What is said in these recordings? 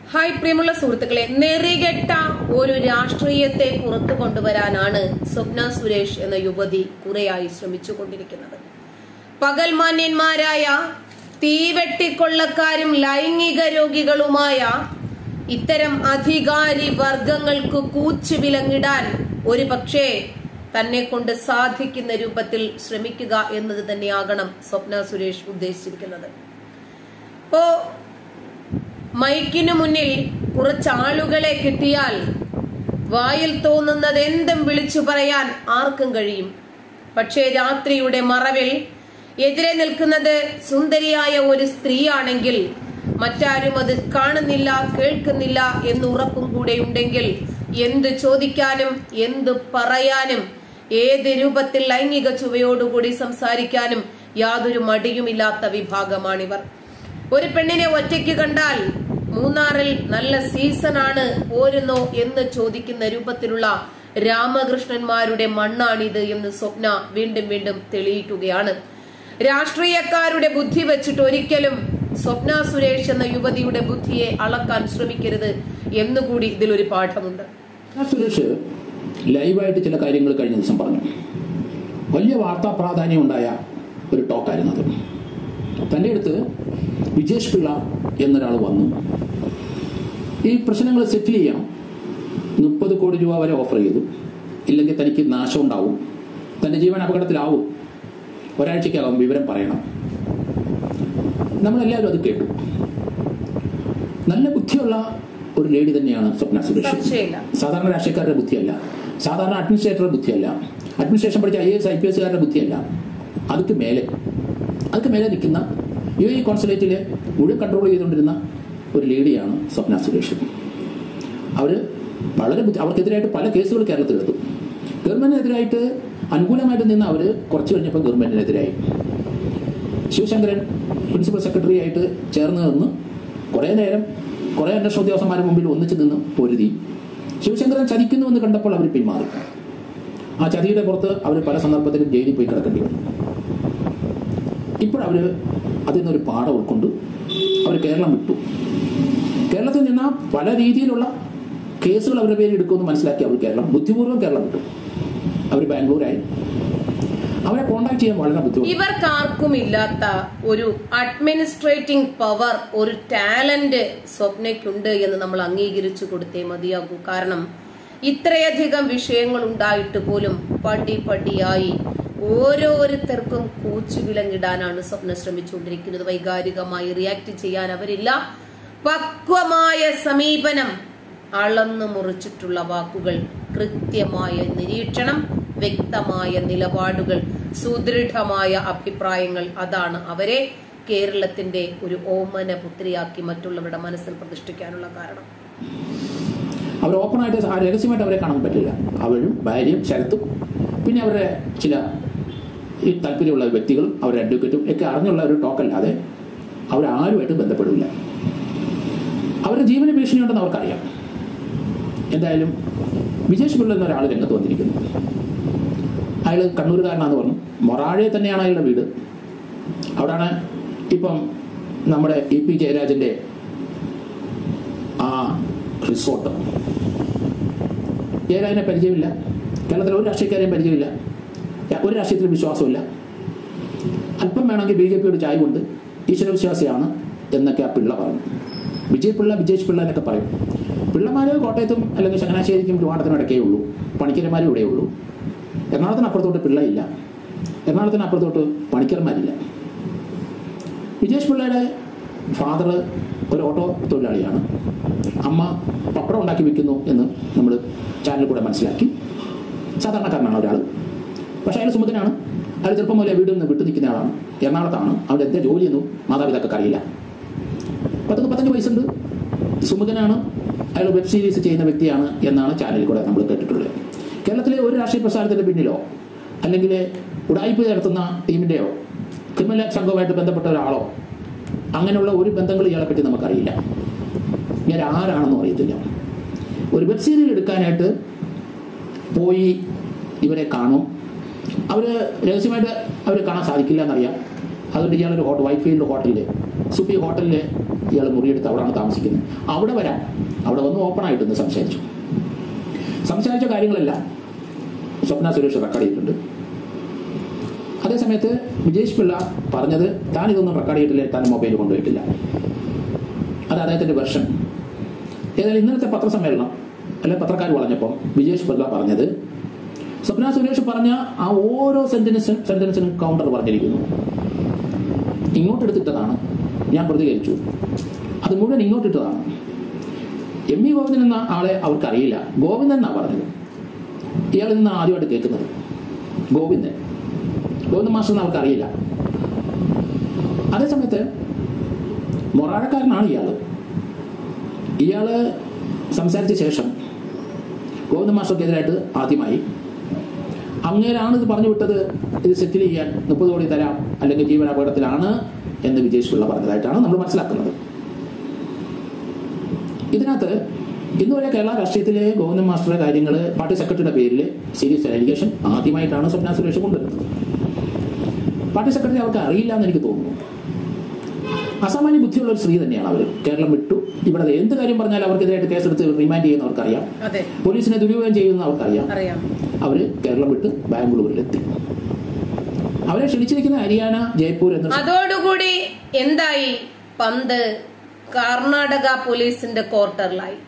Hi പ്രിയമുള്ള സുഹൃത്തുക്കളെ, നെറികെട്ട ഒരു രാഷ്ട്രീയത്തെ പുറത്തു കൊണ്ടുവരാനാണ് സ്വപ്ന സുരേഷ് എന്ന യുവതി കുറെയായി ശ്രമിച്ചുകൊണ്ടിരിക്കുന്നത്. പകൽമാന്യന്മാരായ തീവെട്ടിക്കൊള്ളക്കാരും ലൈംഗിക രോഗികളുമായ ഇത്തരം അധികാരി വർഗങ്ങൾക്ക് കൂച്ചുവിലങ്ങിടാൻ ഒരു പക്ഷേ തന്നെ കൊണ്ട് സാധിക്കുന്ന രൂപത്തിൽ ശ്രമിക്കുക എന്നത് തന്നെയാകണം സ്വപ്ന സുരേഷ് ഉദ്ദേശിച്ചിരിക്കുന്നത്. ഇപ്പോ മൈക്കിനു മുന്നിൽ കുറച്ചാളുകളെ കിട്ടിയാൽ വായിൽ തോന്നുന്നത് എന്തും വിളിച്ചു പറയാൻ ആർക്കും കഴിയും. പക്ഷേ രാത്രിയുടെ മറവിൽ എതിരെ നിൽക്കുന്നത് സുന്ദരിയായ ഒരു സ്ത്രീയാണെങ്കിൽ മറ്റാരും അത് കാണുന്നില്ല, കേൾക്കുന്നില്ല എന്ന് ഉറപ്പും കൂടെ ഉണ്ടെങ്കിൽ എന്ത് ചോദിക്കാനും എന്ത് പറയാനും ഏത് രൂപത്തിൽ ലൈംഗിക ചുവയോടുകൂടി സംസാരിക്കാനും യാതൊരു മടിയുമില്ലാത്ത വിഭാഗമാണിവർ. ഒരു പെണ്ണിനെ ഒറ്റയ്ക്ക് കണ്ടാൽ മൂന്നാറിൽ നല്ല സീസണാണ് പോരുന്നോ എന്ന് ചോദിക്കുന്ന രൂപത്തിലുള്ള രാമകൃഷ്ണന്മാരുടെ മണ്ണാണിത് എന്ന് സ്വപ്ന വീണ്ടും വീണ്ടും തെളിയിക്കുകയാണ്. രാഷ്ട്രീയക്കാരുടെ ബുദ്ധി വെച്ചിട്ട് ഒരിക്കലും സ്വപ്ന സുരേഷ് എന്ന യുവതിയുടെ ബുദ്ധിയെ അളക്കാൻ ശ്രമിക്കരുത് എന്നുകൂടി ഇതിലൊരു പാഠമുണ്ട്. സുരേഷ് ലൈവായിട്ട് ചില കാര്യങ്ങൾ കഴിഞ്ഞ ദിവസം പറഞ്ഞു. വലിയ വാർത്താ പ്രാധാന്യം ഉണ്ടായ ഒരു ടോക്കായിരുന്നു അത്. തൻ്റെ അടുത്ത് വിജേഷ് പിള്ള എന്നൊരാൾ വന്നു. ഈ പ്രശ്നങ്ങൾ സെറ്റിൽ ചെയ്യാം, 30 കോടി രൂപ വരെ ഓഫർ ചെയ്തു, ഇല്ലെങ്കിൽ തനിക്ക് നാശം ഉണ്ടാവും, തൻ്റെ ജീവൻ അപകടത്തിലാവും, ഒരാഴ്ചക്കകം വിവരം പറയണം. നമ്മളെല്ലാവരും അത് കേട്ടു. നല്ല ബുദ്ധിയുള്ള ഒരു ലേഡി തന്നെയാണ് സ്വപ്ന സുരേഷ്. സാധാരണ രാഷ്ട്രീയക്കാരുടെ ബുദ്ധിയല്ല, സാധാരണ അഡ്മിനിസ്ട്രേറ്ററുടെ ബുദ്ധിയല്ല, അഡ്മിനിസ്ട്രേഷൻ പഠിച്ച IAS IPS കാരുടെ ബുദ്ധിയല്ല. അതൊക്കെ മേലെ നിൽക്കുന്ന UAE കോൺസുലേറ്റിലെ മുഴുവൻ കൺട്രോൾ ചെയ്തുകൊണ്ടിരുന്ന ഒരു ലേഡിയാണ് സ്വപ്ന സുരേഷ്. അവർക്കെതിരായിട്ട് പല കേസുകൾ കേരളത്തിലെടുത്തു. ഗവൺമെന്റിനെതിരായിട്ട് അനുകൂലമായിട്ട് നിന്ന് അവർ കുറച്ച് കഴിഞ്ഞപ്പോൾ ഗവൺമെന്റിനെതിരായി. ശിവശങ്കരൻ പ്രിൻസിപ്പൽ സെക്രട്ടറി ആയിട്ട് ചേർന്ന് നിന്ന് കുറേ നേരം കുറേ അന്വേഷണ ഉദ്യോഗസ്ഥന്മാരുടെ മുമ്പിൽ ഒന്നിച്ച് നിന്ന് പൊരുതി. ശിവശങ്കരൻ ചതിക്കുന്നുവെന്ന് കണ്ടപ്പോൾ അവർ പിന്മാറി. ആ ചതിയുടെ പുറത്ത് അവർ പല സന്ദർഭത്തിലും ജയിലിൽ പോയി കിടക്കേണ്ടി വന്നു. ഇപ്പോഴവർ അതിൽ നിന്നൊരു പാഠം ഉൾക്കൊണ്ട് അവർ കേരളം വിട്ടു. കേരളത്തിൽ നിന്ന് പല രീതിയിലുള്ള കേസുകൾ അവരുടെ പേര് എടുക്കുമെന്ന് മനസ്സിലാക്കി അവർ ബുദ്ധിപൂർവ്വം കേരളം വിട്ടു. അവർ ബാംഗ്ലൂരായി. അവരെ കോണ്ടാക്ട് ചെയ്യാൻ വളരെ ബുദ്ധിമുട്ട്. ഇവർക്കാർക്കും ഇല്ലാത്ത ഒരു അഡ്മിനിസ്ട്രേറ്റിംഗ് പവർ, ഒരു ടാലന്റ് സ്വപ്നയ്ക്കുണ്ട് എന്ന് നമ്മൾ അംഗീകരിച്ചു കൊടുത്തേ മതിയാകൂ. കാരണം ഇത്രയധികം വിഷയങ്ങൾ ഉണ്ടായിട്ട് പോലും പടിപടിയായി ഓരോരുത്തർക്കും കൂച്ചുവിലങ്ങിടാനാണ് സ്വപ്ന ശ്രമിച്ചുകൊണ്ടിരിക്കുന്നത്. വൈകാരികമായി റിയാക്ട് ചെയ്യാൻ അവരില്ല. പക്വമായ സമീപനം, അളന്നു മുറിച്ചിട്ടുള്ള വാക്കുകൾ, കൃത്യമായ നിരീക്ഷണം, വ്യക്തമായ നിലപാടുകൾ, സുദൃഢമായ അഭിപ്രായങ്ങൾ, അതാണ് അവരെ കേരളത്തിന്റെ ഒരു ഓമന പുത്രിയാക്കി മറ്റുള്ളവരുടെ മനസ്സിൽ പ്രതിഷ്ഠിക്കാനുള്ള കാരണം. അവർ ഓപ്പണായിട്ട് രഹസ്യമായിട്ട് അവരെ കാണാൻ പറ്റില്ല. അവരും ഭാര്യയും ശരത്തും പിന്നെ അവരുടെ ചില ഈ താല്പര്യമുള്ള വ്യക്തികളും അവരുടെ അഡ്വക്കേറ്റും ഒക്കെ അറിഞ്ഞുള്ള ഒരു ടോക്കല്ലാതെ അവരാരുമായിട്ട് ബന്ധപ്പെടില്ല. അവരുടെ ജീവന ഭീഷണിയുണ്ടെന്ന് അവർക്കറിയാം. എന്തായാലും വിജേഷ് പിള്ള എന്നൊരാൾ രംഗത്ത് വന്നിരിക്കുന്നു. അയാൾ കണ്ണൂരുകാരനാണെന്ന് പറഞ്ഞു. മൊറാഴെ തന്നെയാണ് അയാളുടെ വീട്. അവിടെയാണ് ഇപ്പം നമ്മുടെ EP ജയരാജന്റെ ആ റിസോർട്ട്. ജയരാജനെ പരിചയമില്ല, കേരളത്തിലെ ഒരു രാഷ്ട്രീയക്കാരെയും പരിചയമില്ല, ഒരു രാഷ്ട്രീയത്തിലും വിശ്വാസമില്ല. അല്പം വേണമെങ്കിൽ BJPയോട് ചായ കൊണ്ട് ഈശ്വരവിശ്വാസിയാണ് എന്നൊക്കെ ആ പിള്ള പറഞ്ഞു. വിജേഷ് പിള്ള എന്നൊക്കെ പറയും. പിള്ളമാര് കോട്ടയത്തും അല്ലെങ്കിൽ ചങ്ങനാശ്ശേരിക്കും ട്രിവാൻഡ്രത്തിനും ഇടയ്ക്കേ ഉള്ളൂ. പണിക്കരന്മാരും ഇവിടെ ഉള്ളൂ. എറണാകുളത്തിന് അപ്പുറത്തോട്ട് പിള്ളയില്ല, എറണാകുളത്തിന് അപ്പുറത്തോട്ട് പണിക്കർമാരില്ല. വിജേഷ് പിള്ളയുടെ ഫാദർ ഒരു ഓട്ടോ തൊഴിലാളിയാണ്. അമ്മ പപ്പടം ഉണ്ടാക്കി വിൽക്കുന്നു എന്ന് നമ്മൾ ചാനലിൽ കൂടെ മനസ്സിലാക്കി. സാധാരണക്കാരനാണ് ഒരാൾ. പക്ഷേ അയാൾ സുമുഖനാണ്. അയാൾ ചെറുപ്പം മുതലേ വീട്ടിൽ നിന്ന് വിട്ടു നിൽക്കുന്ന ആളാണ്. എറണാകുളത്താണ്. അവൻ്റെ എന്താ ജോലിയൊന്നും മാതാപിതാക്കൾക്ക് അറിയില്ല. 35 വയസ്സുണ്ട്, സുമുഖനാണ്. അയാൾ വെബ് സീരീസ് ചെയ്യുന്ന വ്യക്തിയാണ് എന്നാണ് ചാനലിൽ കൂടെ നമ്മൾ കേട്ടിട്ടുള്ളത്. കേരളത്തിലെ ഒരു രാഷ്ട്രീയ പ്രസ്ഥാനത്തിൻ്റെ പിന്നിലോ അല്ലെങ്കിൽ ഉടായ്പ നടത്തുന്ന ടീമിൻ്റെയോ ക്രിമിനൽ സംഘവുമായിട്ട് ബന്ധപ്പെട്ട ഒരാളോ അങ്ങനെയുള്ള ഒരു ബന്ധങ്ങൾ ഇയാളെ പറ്റി നമുക്കറിയില്ല. ഞാൻ ആരാണെന്നും അറിയത്തില്ല. ഒരു വെബ് സീരീസ് എടുക്കാനായിട്ട് പോയി ഇവരെ കാണും. അവർ രഹസ്യമായിട്ട് അവർ കാണാൻ സാധിക്കില്ല എന്നറിയാം. അതുകൊണ്ട് ഇയാളൊരു വൈറ്റ് ഫീൽഡ് ഹോട്ടലിൽ, സുഫി ഹോട്ടലിൽ ഇയാൾ മുറിയെടുത്ത് അവിടെയാണ് താമസിക്കുന്നത്. അവിടെ വരാം, അവിടെ വന്ന് ഓപ്പണായിട്ടൊന്ന് സംസാരിച്ച കാര്യങ്ങളെല്ലാം സ്വപ്ന സുരേഷ് റെക്കോർഡ് ചെയ്തിട്ടുണ്ട്. അതേസമയത്ത് വിജേഷ് പിള്ള പറഞ്ഞത് താൻ ഇതൊന്നും റെക്കോർഡ് ചെയ്തിട്ടില്ല, താൻ മൊബൈൽ കൊണ്ടുപോയിട്ടില്ല. അത് അദ്ദേഹത്തിൻ്റെ വെർഷൻ. ഏതായാലും ഇന്നലത്തെ പത്രസമ്മേളനം അല്ലെങ്കിൽ പത്രക്കാർ പറഞ്ഞപ്പോൾ വിജേഷ് പിള്ള പറഞ്ഞത് സ്വപ്ന സുരേഷ് പറഞ്ഞ ആ ഓരോ സെന്റൻസിനും കൗണ്ടർ പറഞ്ഞിരിക്കുന്നു. ഇങ്ങോട്ടെടുത്തിട്ടതാണ്, ഞാൻ പ്രതികരിച്ചു, അത് മുഴുവൻ ഇങ്ങോട്ടിട്ടതാണ്. എം വി ഗോവിന്ദൻ എന്ന ആളെ അവർക്കറിയില്ല, ഗോവിന്ദൻ എന്നാണ് പറഞ്ഞത്. ഇയാൾ നിന്ന് ആദ്യമായിട്ട് കേൾക്കുന്നത് ഗോവിന്ദൻ മാസ്റ്റർ എന്ന് അവർക്കറിയില്ല. അതേസമയത്ത് മൊറാഴക്കാരനാണ് ഇയാൾ സംസാരിച്ച ശേഷം ഗോവിന്ദൻ മാസ്റ്റർക്കെതിരായിട്ട് ആദ്യമായി അങ്ങേരാണ് ഇത് പറഞ്ഞു വിട്ടത്, ഇത് സെറ്റിൽ ചെയ്യാൻ 30 കോടി തരാം അല്ലെങ്കിൽ ജീവനാപകടത്തിലാണ് എന്ന് വിജേഷ് പിള്ള പറഞ്ഞതായിട്ടാണ് നമ്മൾ മനസ്സിലാക്കുന്നത്. ഇതിനകത്ത് ഇന്നുവരെ കേരള രാഷ്ട്രീയത്തിലെ ഗോവിന്ദൻ മാസ്റ്ററുടെ കാര്യങ്ങൾ പാർട്ടി സെക്രട്ടറിയുടെ പേരിൽ സീരിയസ് അലിഗേഷൻ ആദ്യമായിട്ടാണ് സ്വപ്ന സുരേഷ് കൊണ്ടുവരുന്നത്. പാർട്ടി സെക്രട്ടറി അവർക്ക് അറിയില്ല എന്ന് എനിക്ക് തോന്നുന്നു. അസാമാന്യ ബുദ്ധിയുള്ള ഒരു സ്ത്രീ തന്നെയാണ് അവർ. കേരളം വിട്ടു ഇവിടെ എന്ത് കാര്യം പറഞ്ഞാൽ അവർക്കെതിരായിട്ട് കേസെടുത്ത് റിമാൻഡ് ചെയ്യുന്നവർക്കറിയാം, പോലീസിനെ ദുരുപയോഗം ചെയ്യുന്ന അവർക്കറിയാം. അവർ കേരളം വിട്ട് ബാംഗ്ലൂരിലെത്തി. അവരെ ക്ഷണിച്ചിരിക്കുന്ന ഹരിയാന, ജയ്പൂർ എന്ന. അതോടുകൂടി എന്തായി? പന്ത് കർണാടക പോലീസിന്റെ ക്വാർട്ടറിലായി.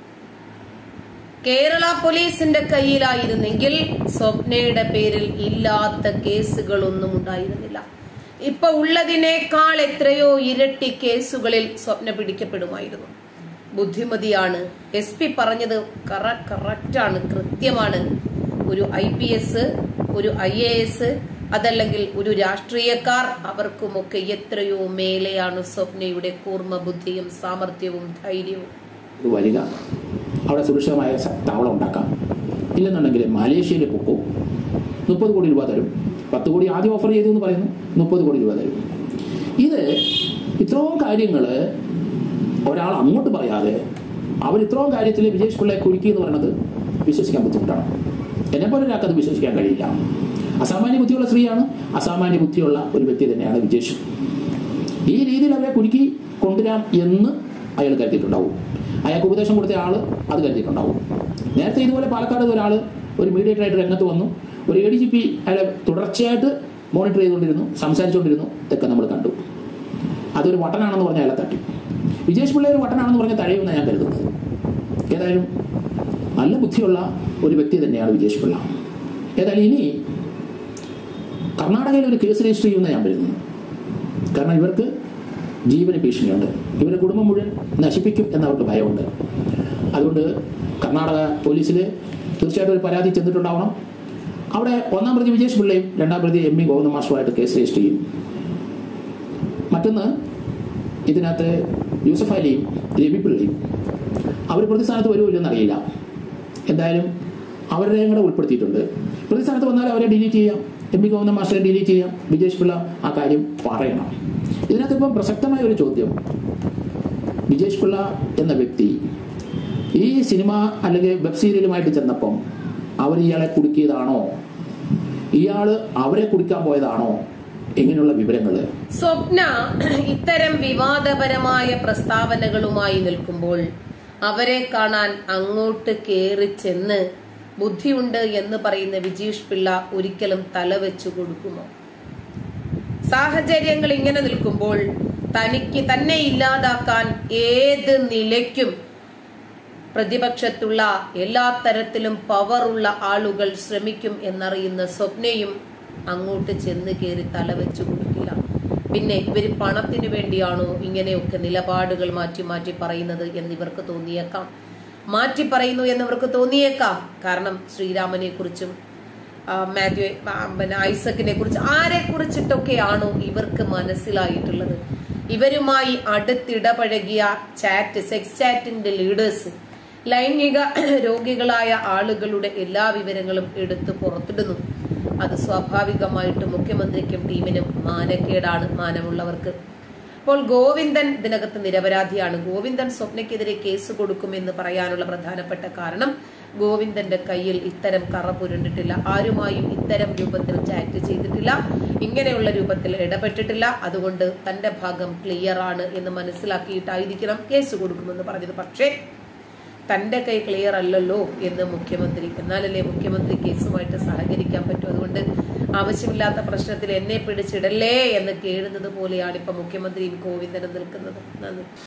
കേരള പോലീസിന്റെ കയ്യിലായിരുന്നെങ്കിൽ സ്വപ്നയുടെ പേരിൽ ഇല്ലാത്ത കേസുകളൊന്നും ഉണ്ടായിരുന്നില്ല. ഇപ്പൊ ഉള്ളതിനേക്കാൾ എത്രയോ ഇരട്ടി കേസുകളിൽ സ്വപ്ന പിടിക്കപ്പെടുമായിരുന്നു. ബുദ്ധിമതിയാണ്. SP പറഞ്ഞത് കറക്റ്റാണ്, കൃത്യമാണ്. ഒരു IPS, ഒരു IAS, അതല്ലെങ്കിൽ ഒരു രാഷ്ട്രീയക്കാർ, അവർക്കുമൊക്കെ എത്രയോ മേലെയാണ് സ്വപ്നയുടെ കൂർമ്മ ബുദ്ധിയും സാമർഥ്യവും ധൈര്യവും. വരിക, അവിടെ സുരക്ഷിതമായ താവളം ഉണ്ടാക്കാം, ഇല്ലെന്നുണ്ടെങ്കിൽ മലേഷ്യയിൽ പൊക്കോ, 30 കോടി രൂപ തരും. 10 കോടി ആദ്യം ഓഫർ ചെയ്തു എന്ന് പറയുന്നു, 30 കോടി രൂപ തരും. ഇത് ഇത്രയും കാര്യങ്ങൾ ഒരാൾ അങ്ങോട്ട് പറയാതെ അവർ ഇത്രയും കാര്യത്തിൽ വിജേഷ് പിള്ളയെ കുരുക്കി എന്ന് പറയുന്നത് വിശ്വസിക്കാൻ ബുദ്ധിമുട്ടാണ്. എന്നെപ്പോലെ ഒരാൾക്കത് വിശ്വസിക്കാൻ കഴിയില്ല. അസാമാന്യ ബുദ്ധിയുള്ള സ്ത്രീയാണ്, അസാമാന്യ ബുദ്ധിയുള്ള ഒരു വ്യക്തി തന്നെയാണ് വിജേഷ്. ഈ രീതിയിൽ അവരെ കുരുക്കി കൊണ്ടുവരാം എന്ന് അയാൾ കരുതിയിട്ടുണ്ടാവും. അയാൾക്ക് ഉപദേശം കൊടുത്ത ആൾ അത് കരുതിയിട്ടുണ്ടാവും. നേരത്തെ ഇതുപോലെ പാലക്കാട് ഒരാൾ ഒരു മീഡിയേറ്ററായിട്ട് രംഗത്ത് വന്നു, ഒരു ADGP അയാളെ തുടർച്ചയായിട്ട് മോണിറ്റർ ചെയ്തുകൊണ്ടിരുന്നു, സംസാരിച്ചുകൊണ്ടിരുന്നു. ഇതൊക്കെ നമ്മൾ കണ്ടു. അതൊരു വട്ടനാണെന്ന് പറഞ്ഞാൽ അയാളെ തട്ടി. വിജേഷ് പിള്ള ഒരു വട്ടനാണെന്ന് പറഞ്ഞാൽ തഴയുമെന്ന് ഞാൻ കരുതുന്നത്. ഏതായാലും നല്ല ബുദ്ധിയുള്ള ഒരു വ്യക്തി തന്നെയാണ് വിജേഷ് പിള്ള. ഏതായാലും ഇനി കർണാടകയിൽ ഒരു കേസ് രജിസ്റ്റർ ചെയ്യുമെന്ന് ഞാൻ കരുതുന്നു. കാരണം ഇവർക്ക് ജീവന് ഭീഷണിയുണ്ട്, ഇവരുടെ കുടുംബം മുഴുവൻ നശിപ്പിക്കും എന്നവർക്ക് ഭയമുണ്ട്. അതുകൊണ്ട് കർണാടക പോലീസിൽ തീർച്ചയായിട്ടും ഒരു പരാതി ചെന്നിട്ടുണ്ടാവണം. അവിടെ 1-ാം പ്രതി വിജേഷ് പിള്ളയും 2-ാം പ്രതി MV ഗോവിന്ദൻ മാസ്റ്ററുമായിട്ട് കേസ് രജിസ്റ്റർ ചെയ്യും. മറ്റൊന്ന്, ഇതിനകത്ത് യൂസഫ് അലിയും രവി പിള്ളയും അവർ പ്രതിസ്ഥാനത്ത് വരുമോ ഇല്ലെന്ന് അറിയില്ല. എന്തായാലും അവരുടെ കൂടെ ഉൾപ്പെടുത്തിയിട്ടുണ്ട്. പ്രതിസ്ഥാനത്ത് വന്നാൽ അവരെ ഡിലീറ്റ് ചെയ്യാം, MV ഗോവിന്ദൻ മാസ്റ്ററെ ഡിലീറ്റ് ചെയ്യാം. വിജേഷ് പിള്ള ആ കാര്യം പറയണം. ഇതിനകത്ത് ഇപ്പം പ്രസക്തമായ ഒരു ചോദ്യം, വിജേഷ് പിള്ള എന്ന വ്യക്തി ഈ സിനിമ അല്ലെങ്കിൽ വെബ് സീരിയലുമായിട്ട് ചെന്നപ്പം അവർ ഇയാളെ കുടുക്കിയതാണോ, ഇയാള് അവരെ കുടിക്കാൻ പോയതാണോ, എങ്ങനെയുള്ള വിവരങ്ങൾ? സ്വപ്ന ഇത്തരം വിവാദപരമായ പ്രസ്താവനകളുമായി നിൽക്കുമ്പോൾ അവരെ കാണാൻ അങ്ങോട്ട് കേറി ചെന്ന് ബുദ്ധിയുണ്ട് എന്ന് പറയുന്ന വിജേഷ് പിള്ള ഒരിക്കലും തലവെച്ചു കൊടുക്കുമോ? സാഹചര്യങ്ങൾ ഇങ്ങനെ നിൽക്കുമ്പോൾ തനിക്ക് തന്നെ ഇല്ലാതാക്കാൻ ഏത് നിലയ്ക്കും പ്രതിപക്ഷത്തുള്ള എല്ലാ തരത്തിലും പവറുള്ള ആളുകൾ ശ്രമിക്കും എന്നറിയുന്ന സ്വപ്നയും അങ്ങോട്ട് ചെന്ന് കയറി തലവെച്ചു കൊടുക്കില്ല. പിന്നെ ഇവര് പണത്തിന് വേണ്ടിയാണോ ഇങ്ങനെയൊക്കെ നിലപാടുകൾ മാറ്റി മാറ്റി പറയുന്നത് എന്നിവർക്ക് തോന്നിയേക്കാം, മാറ്റി പറയുന്നു എന്നിവർക്ക് തോന്നിയേക്കാം. കാരണം ശ്രീരാമനെ കുറിച്ചും ഐസക്കിനെ കുറിച്ച് ആരെ കുറിച്ചിട്ടൊക്കെയാണോ ഇവർക്ക് മനസ്സിലായിട്ടുള്ളത്. ഇവരുമായി അടുത്തിടപഴകിയ സെക്സ് ചാറ്റിന്റെ ലീഡേഴ്സ് ലൈംഗിക രോഗികളായ ആളുകളുടെ എല്ലാ വിവരങ്ങളും എടുത്ത് പുറത്തിടുന്നു. അത് സ്വാഭാവികമായിട്ട് മുഖ്യമന്ത്രിക്കും ടീമിനും മാനക്കേടാണ്, മാനമുള്ളവർക്ക്. അപ്പോൾ ഗോവിന്ദൻ ഇതിനകത്ത് നിരപരാധിയാണ്. ഗോവിന്ദൻ സ്വപ്നയ്ക്കെതിരെ കേസ് കൊടുക്കുമെന്ന് പറയാനുള്ള പ്രധാനപ്പെട്ട കാരണം ഗോവിന്ദന്റെ കയ്യിൽ ഇത്തരം കറ പുരണ്ടിട്ടില്ല, ആരുമായും ഇത്തരം രൂപത്തിൽ ചാറ്റ് ചെയ്തിട്ടില്ല. ഇങ്ങനെയുള്ള രൂപത്തിൽ ഇടപെട്ടിട്ടില്ല. അതുകൊണ്ട് തന്റെ ഭാഗം ക്ലിയർ ആണ് എന്ന് മനസ്സിലാക്കിയിട്ടായിരിക്കണം കേസ് കൊടുക്കുമെന്ന് പറഞ്ഞത്. പക്ഷേ തന്റെ കൈ ക്ലിയർ അല്ലല്ലോ എന്ന് മുഖ്യമന്ത്രി. എന്നാലല്ലേ മുഖ്യമന്ത്രി കേസുമായിട്ട് സഹകരിക്കാൻ പറ്റും. അതുകൊണ്ട് ആവശ്യമില്ലാത്ത പ്രശ്നത്തിൽ എന്നെ പിടിച്ചിടല്ലേ എന്ന് കേഴുന്നത് പോലെയാണ് ഇപ്പൊ മുഖ്യമന്ത്രിയും ഗോവിന്ദനും നിൽക്കുന്നത്. നന്ദി.